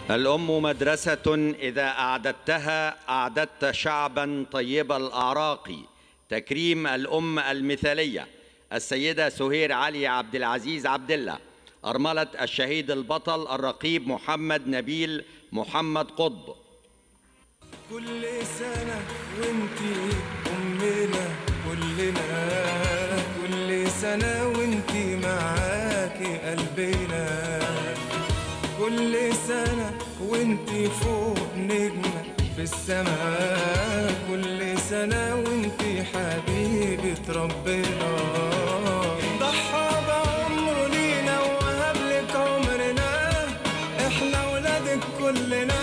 الأم مدرسة إذا أعددتها أعددت شعبا طيب الأعراق. تكريم الأم المثالية السيدة سهير علي عبد العزيز عبد الله، أرملة الشهيد البطل الرقيب محمد نبيل محمد قطب. كل سنة وانتي أمنا كلنا، كل سنة وانتي معاكي قلبنا، كل سنة وانتي فوق نجمة في السماء، كل سنة وانتي حبيبة ربنا. ضحى بعمره لينا وهبلك عمرنا، احنا ولادك كلنا.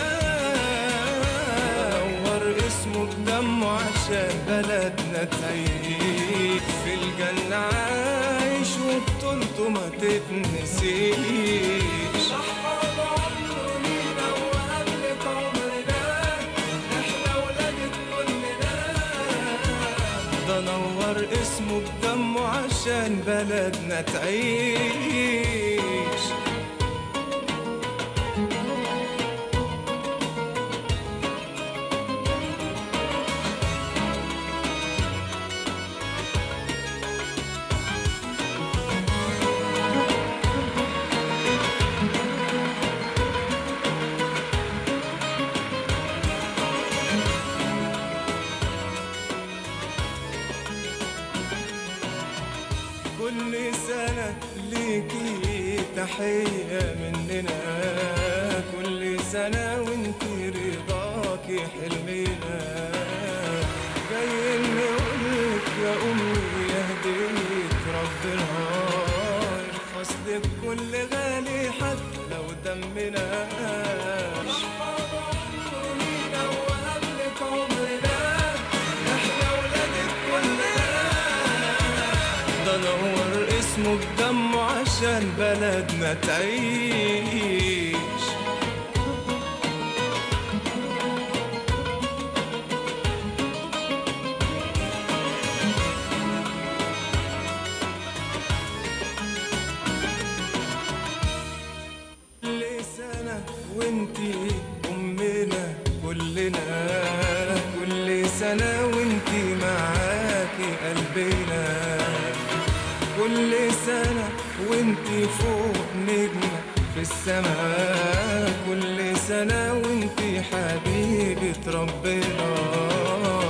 نور اسمه بدمه عشان بلدنا تعيش، في الجنة عايش وبطولته ما تتنسيش. نور اسمه بدمه عشان بلدنا تعيش. كل سنة ليكي تحية مننا، كل سنة وانتي رضاكي حلمنا. جايين نقولك يا أمي يا هدية ربنا، يرخص لك كل غالي حتى لو دمنا. نور اسمه بدمه عشان بلدنا تعيش. كل سنة وانتي أمنا كلنا، كل سنة وانتي معاكي قلبنا، كل سنة وانتي فوق نجمة في السماء، كل سنة وانتي حبيبة ربنا.